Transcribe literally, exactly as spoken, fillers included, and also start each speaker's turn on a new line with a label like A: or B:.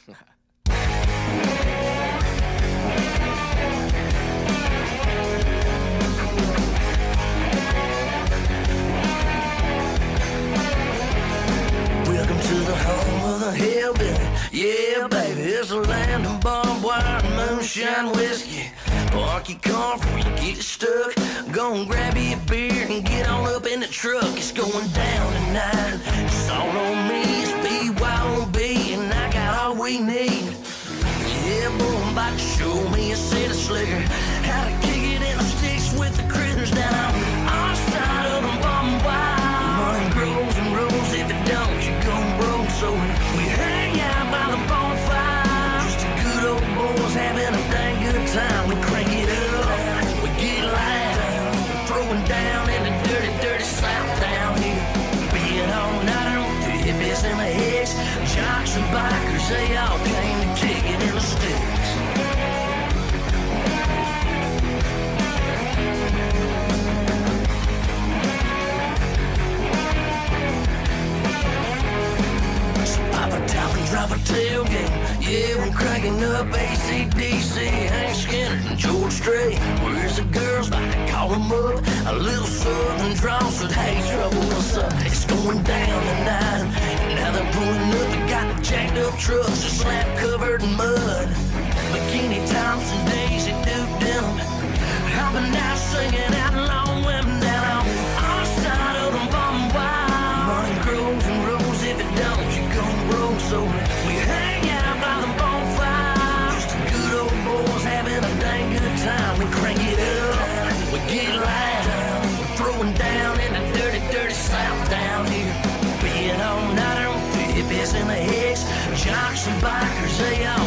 A: Welcome to the home of the hillbilly. Yeah, baby, it's a land of barbed wire and moonshine whiskey. Park your car before you get stuck. Go and grab you a beer and get on up in the truck. It's going down tonight. It's all on me. It's B Y O B, and I got all we need. Yeah, boy, I'm about to show me a set of slicker. How to kick it in the sticks with the critters down on our side of the barbed wire. Money grows and rolls. If it don't, you gon' broke. So we hang out by the bonfire. Just a good old boys having a dang good time. We crank it up, we get loud. We're throwing down in the dirty, dirty South down here. Being all nighter with the hippies and the hicks, jocks and bikers, they all came to kick it in the sticks. Drop a tailgate, yeah, we're cranking up A C D C, Hank Skinner and George Strait. Where's the girls? Like to call them up. A little southern drawl said, hey, trouble, what's up? It's going down tonight. And now they're pulling up. They got the jacked up trucks, a slap covered in mud. Bikini tops and Daisy Duke denim, hopping out, singing out long women down on our side of the barbed wire. Money grows and rolls. If it don't, you gon' roll. So we hang out by the bonfire. Just a good old boys having a dang good time. We crank it up, we get loud. We're throwing down in the dirty, dirty South down here. Being all nighter with the hippies and the hicks, jocks and bikers, they all